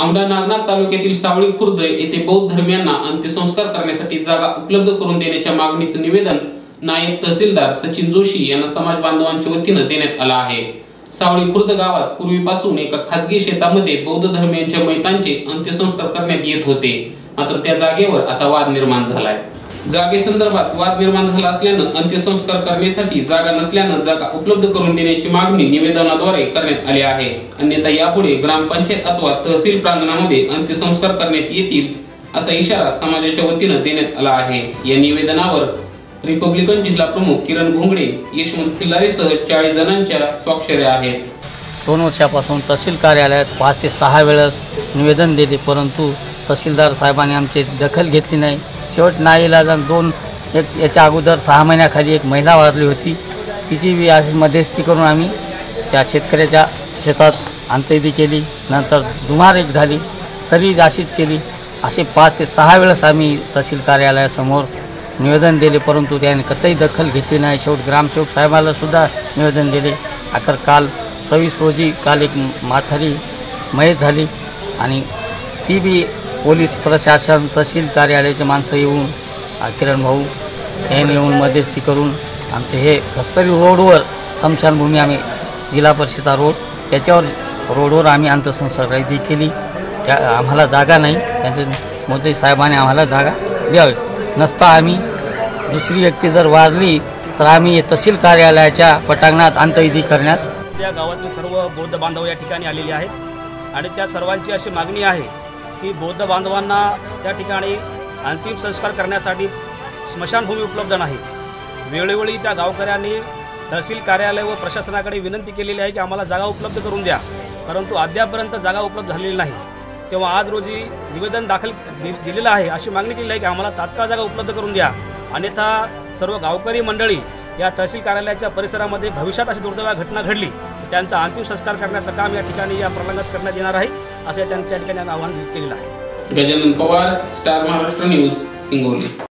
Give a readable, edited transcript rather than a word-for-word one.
औंढा नागनाथ तालुक्यातील सावळी खुर्द येथे बौद्ध धर्मियांना अंत्यसंस्कार करण्यासाठी जागा उपलब्ध करून देण्याच्या मागणीचे निवेदन नायब तहसीलदार सचिन जोशी यांना समाज बांधवांच्या वतीने देण्यात आला आहे। सावळी खुर्द गावात पूर्वीपासून एका खासगी शेतामध्ये बौद्ध धर्मियांच्या मैतांचे अंत्यसंस्कार करण्यात येत होते, मात्र त्या जागेवर आता वाद निर्माण झालाय। जागेसंदर्भात वाद निर्माण झाला असल्याने अंत्यसंस्कार करण्यासाठी जागा नसल्याने जागा उपलब्ध करून देण्याची मागणी निवेदनाद्वारे करण्यात आली आहे। अन्यथा यापुढे ग्रामपंचायत अथवा तहसील प्रांगणामध्ये अंत्यसंस्कार करण्यात येतील असा इशारा समाजाच्या वतीने देण्यात आला आहे। या निवेदनावर रिपब्लिकन जिल्हा प्रमुख किरण घोंगडे, यशवंत खिल्लारेसह 40 जणांच्या स्वाक्षऱ्या आहेत। 2 वर्षापासून तहसील कार्यालयात 5 ते 6 वेळेस निवेदन दिले, परंतु तहसीलदार साहेबांनी आमची दखल घेतली नाही। शेवट नाईलाजाने याच्या अगोदर 6 महिन्याखाली एक महिला वारली होती, तिची बी आज मध्यस्थी करून आम्ही त्या शेतकऱ्याच्या शेतात अंत्यविधी केली। नंतर दुमार एक झाली तरी अशीच केली। असे 5 ते 6 वेळेस आम्ही तहसील कार्यालयासमोर निवेदन दिले, परंतु त्याने कतई दखल घेतली नाही। शेवट ग्रामसेवक साहेबाला सुद्धा निवेदन दिले। अखेर काल 26 रोजी एक म्हातारी मयत झाली आणि ती बी पोलीस प्रशासन तहसील कार्यालयाचे माणसं येऊन किरण भाऊ यांनी येऊन मध्यस्थी करून आमचे हे कस्तरी रोडवर स्मशानभूमी आम्ही जिल्हा परिषदचा रोड त्याच्यावर रोडवर आम्ही अंत्यसंस्कार विधी केली। त्या आम्हाला जागा नाही, त्यांचे मोदी साहेबांनी आम्हाला जागा द्यावी, नसता आम्ही दुसरी व्यक्ती जर वारली तर आम्ही तहसील कार्यालयाच्या पटांगणात अंत्यविधी करण्यात। त्या गावातील सर्व बौद्ध बांधव या ठिकाणी आलेले आहेत आणि त्या सर्वांची अशी मागणी आहे की बौद्ध बांधवांना त्या ठिकाणी अंतिम संस्कार करण्यासाठी स्मशानभूमी उपलब्ध नाही। वेळोवेळी त्या गावकऱ्यांनी तहसील कार्यालय व प्रशासनाकडे विनंती केलेली आहे की आम्हाला जागा उपलब्ध करून द्या, परंतु अद्यापर्यंत जागा उपलब्ध झालेली नाही। तेव्हा आज रोजी निवेदन दाखल दिलेलं आहे, अशी मागणी केली आहे की आम्हाला तात्काळ जागा उपलब्ध करून द्या, अन्यथा सर्व गावकरी मंडळी या तहसील कार्यालयाच्या परिसरामध्ये भविष्यात अशी दुर्दैवी घटना घडली तर त्यांचा अंतिम संस्कार करण्याचं काम या ठिकाणी या प्रलंगात करण्यात येणार आहे, असे त्यांच्या ठिकाणी आवाहन केलेलं आहे। Gajanan Pawar, star Maharashtra news, Hingoli.